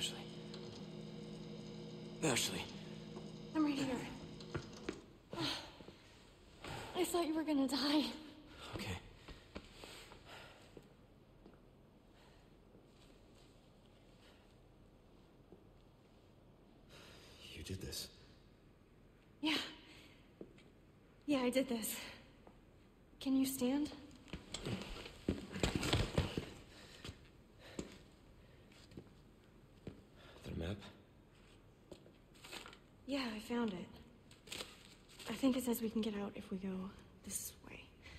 Ashley. Ashley. I'm right here. I thought you were gonna die. Okay. You did this. Yeah. Yeah, I did this. Can you stand? The map? Yeah, I found it. I think it says we can get out if we go this way.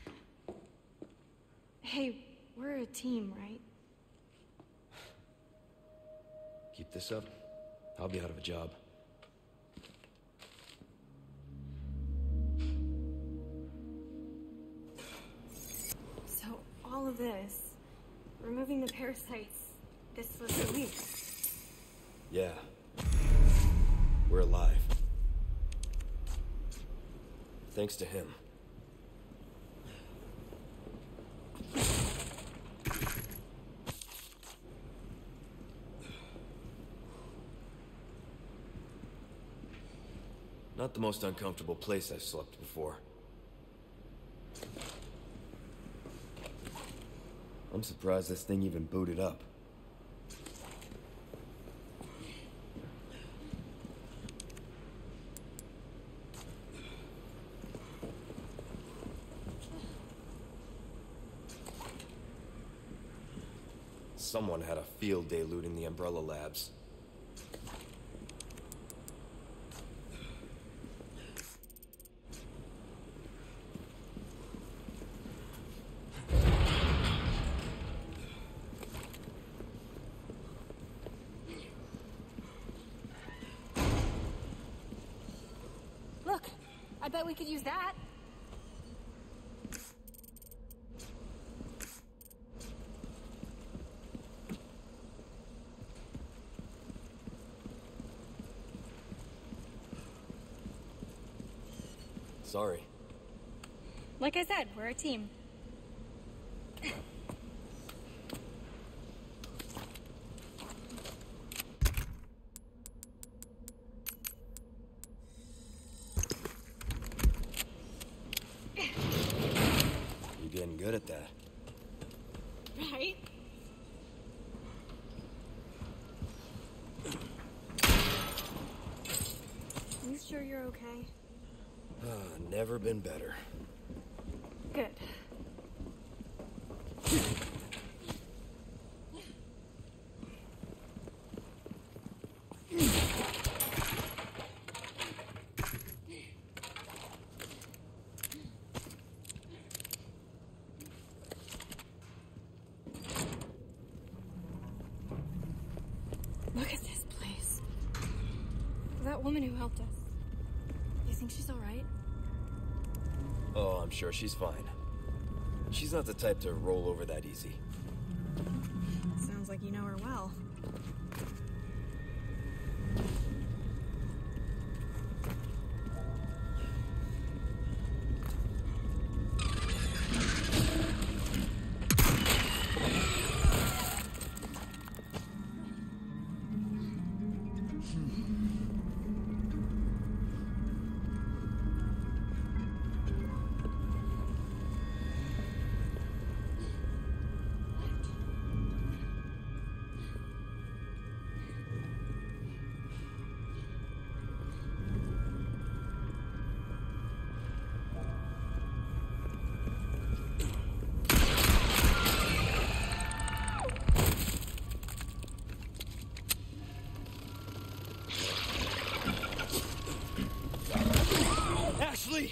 Hey, we're a team, right? Keep this up, I'll be out of a job. So, all of this, removing the parasites, this was the leak. Yeah. We're alive. Thanks to him. Not the most uncomfortable place I've slept before. I'm surprised this thing even booted up. Someone had a field day looting the Umbrella Labs. Look, I bet we could use that. Sorry. Like I said, we're a team. You're getting good at that. Right? You sure you're okay? Never been better. Good. Look at this place. That woman who helped us. You think she's all right? Oh, I'm sure she's fine. She's not the type to roll over that easy. Sounds like you know her well. Ashley!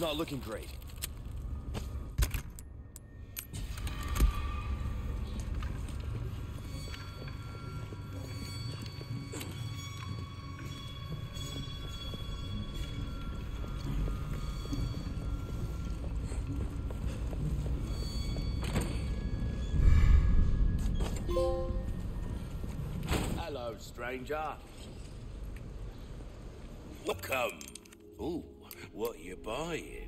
not looking great. Hello, stranger. Welcome. Ooh, what you buying?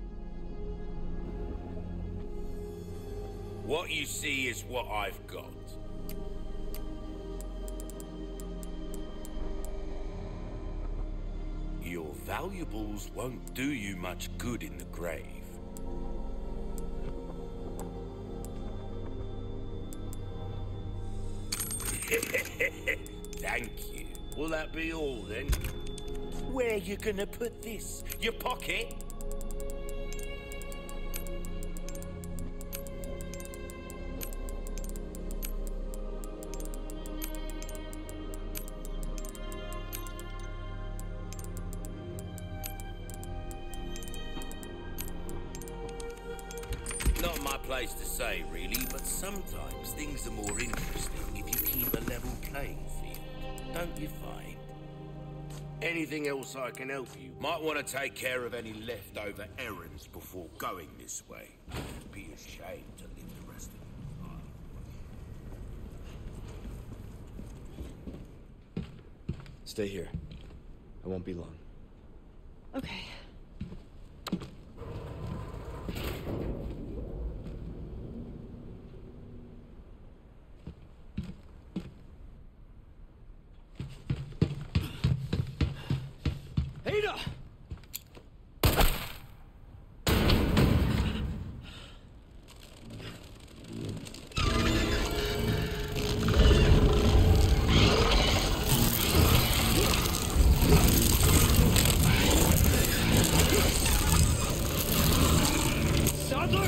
What you see is what I've got. Your valuables won't do you much good in the grave. Thank you. Will that be all then? Where you gonna put this? Your pocket? Not my place to say, really, but sometimes things are more interesting if you keep a level playing field, don't you find? Anything else I can help you? Might want to take care of any leftover errands before going this way. Be ashamed to live the rest of your life. Stay here. I won't be long. Okay. Ada! Saddler!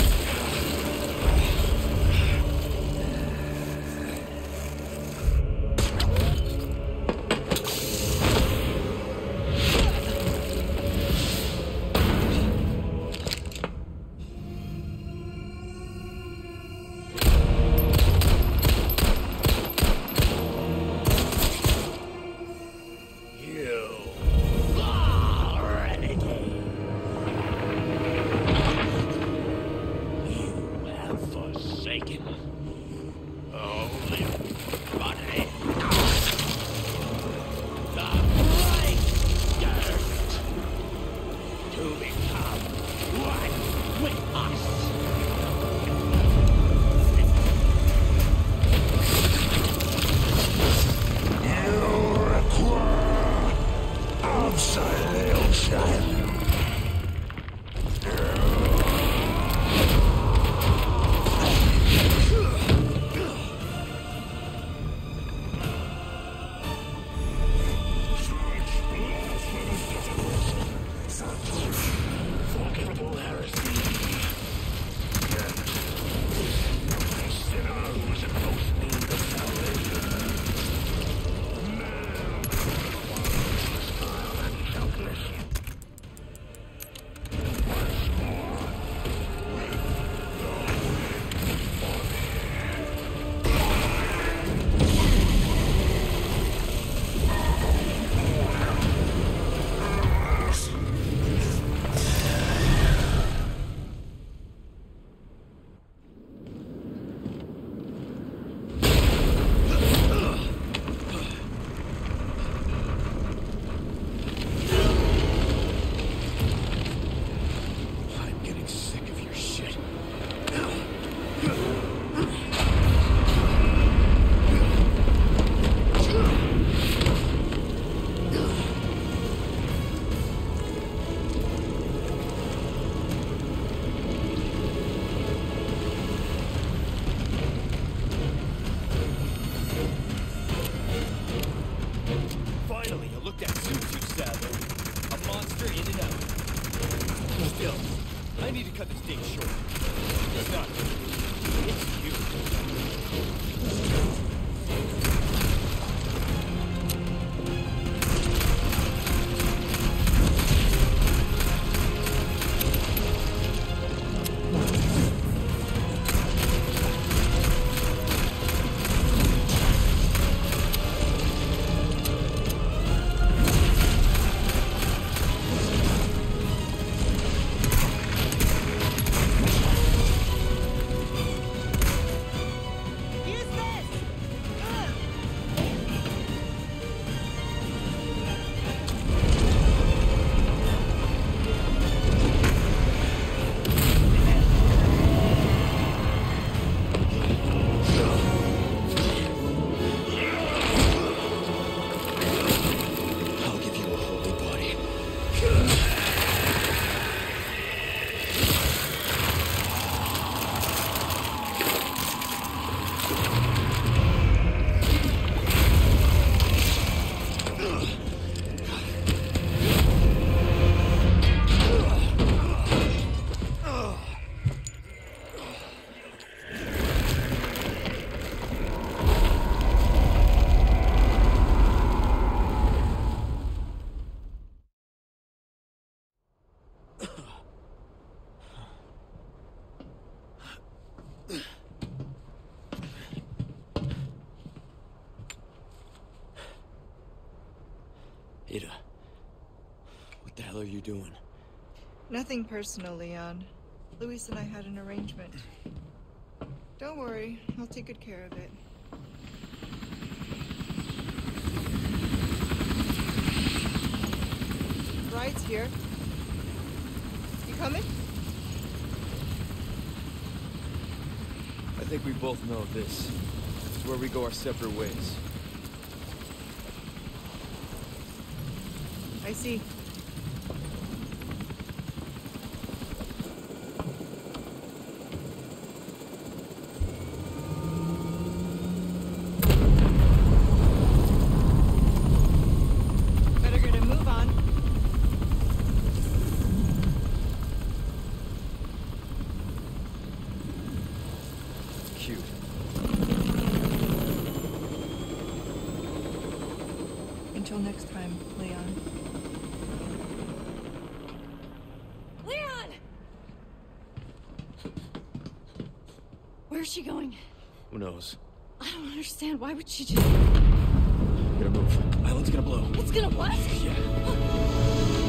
I need to cut this date short. It's not me. It's you. Ada, what the hell are you doing? Nothing personal, Leon. Luis and I had an arrangement. Don't worry, I'll take good care of it. Ride's here. You coming? I think we both know this is where we go our separate ways. I see. Better get a move on. Cute. Until next time, Leon. Leon! Where's she going? Who knows? I don't understand. Why would she just... We gotta move. Island's gonna blow. It's gonna what? Yeah.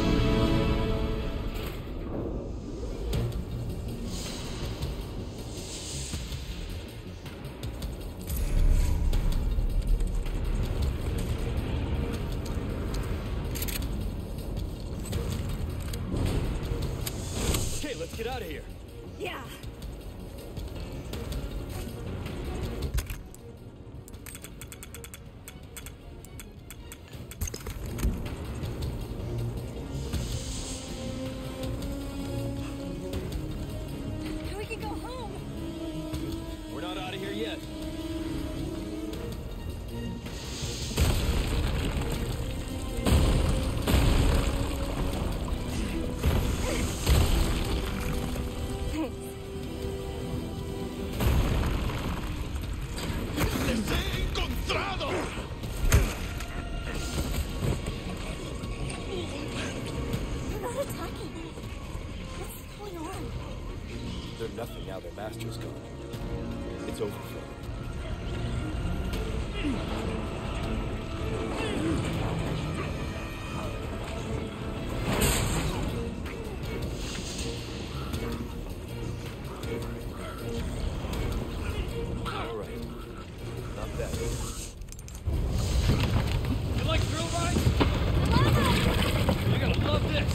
Okay, let's get out of here. Yeah. We can go home. We're not out of here yet. They're not attacking. What's going on? They're nothing now their master's gone. It's over for them. All right. Not bad. You like thrill rides? You're gonna love this.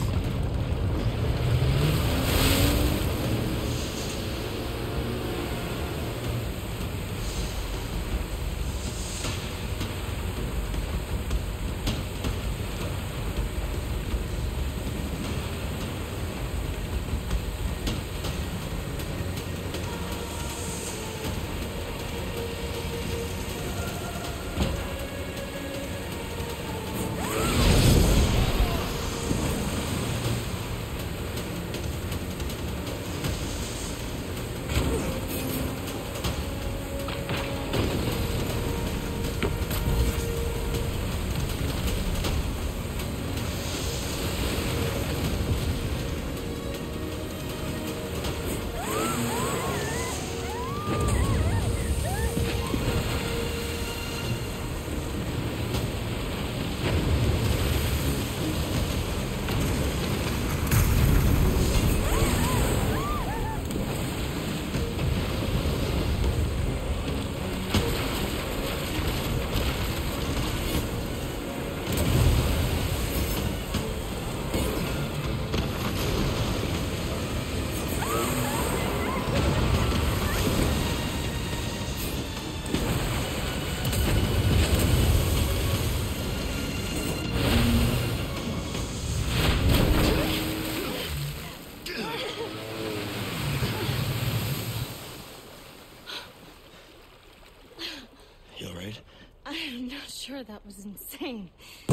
You all right? I'm not sure. That was insane.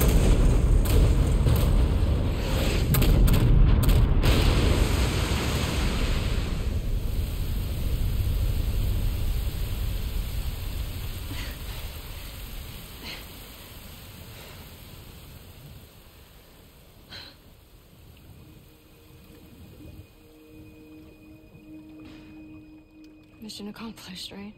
Mission accomplished, right?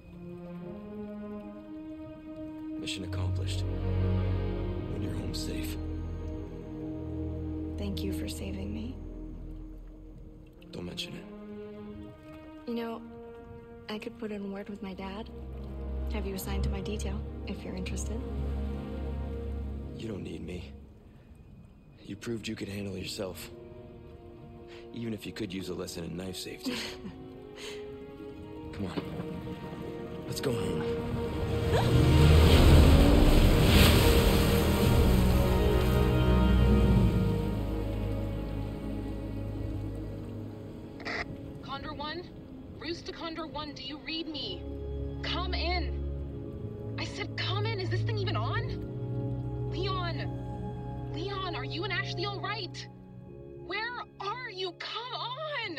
Mission accomplished. When you're home safe. thank you for saving me. Don't mention it. You know, I could put in a word with my dad. Have you assigned to my detail, if you're interested. You don't need me. You proved you could handle yourself. Even if you could use a lesson in knife safety. Come on. Let's go home. Condor 1? Roost to Condor 1, do you read me? Come in! I said come in! Is this thing even on? Leon! Leon, are you and Ashley alright? Where are you? Come on!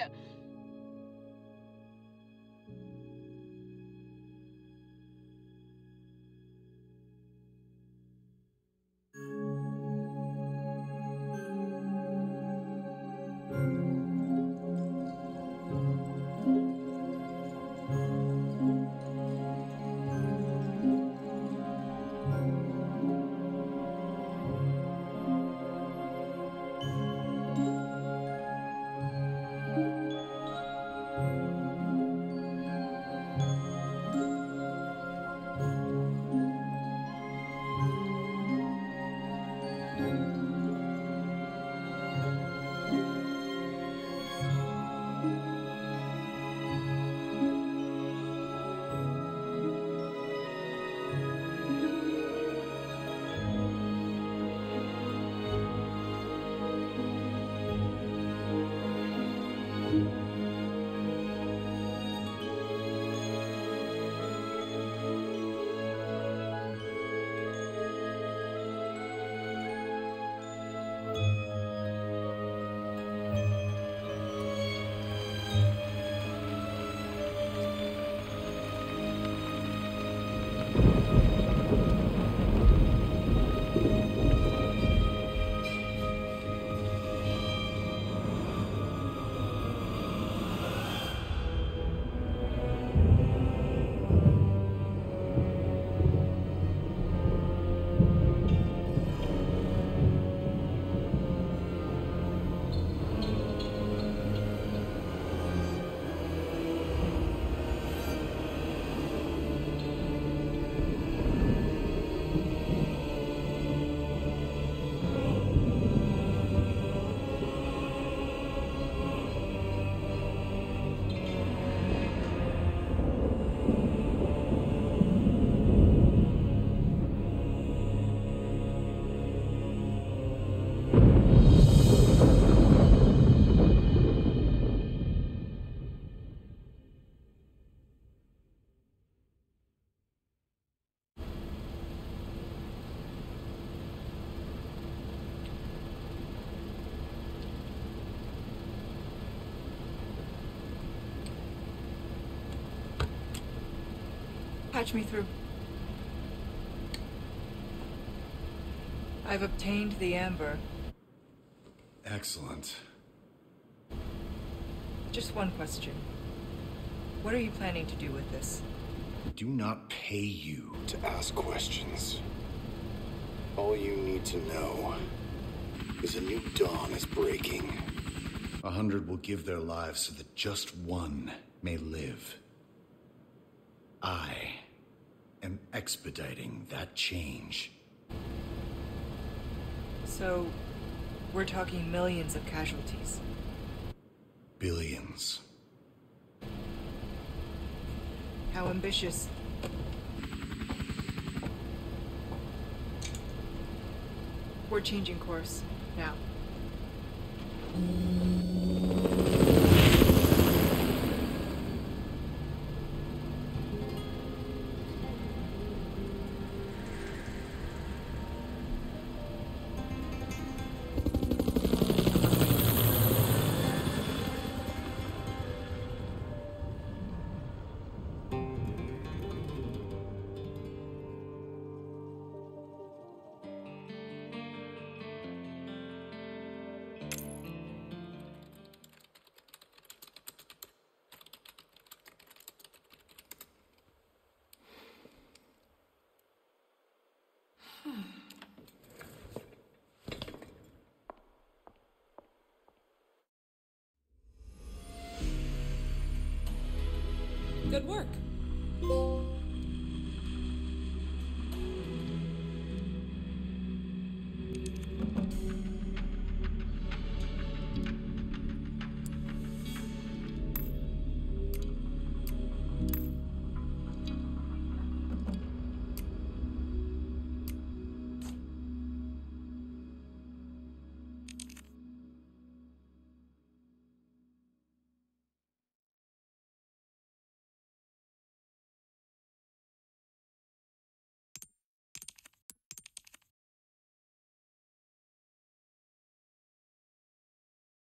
Patch me through. I've obtained the amber. Excellent. Just one question. What are you planning to do with this? I do not pay you to ask questions. All you need to know is a new dawn is breaking. 100 will give their lives so that just one may live. I am expediting that change. So, we're talking millions of casualties. Billions. How ambitious. We're changing course, now. good work.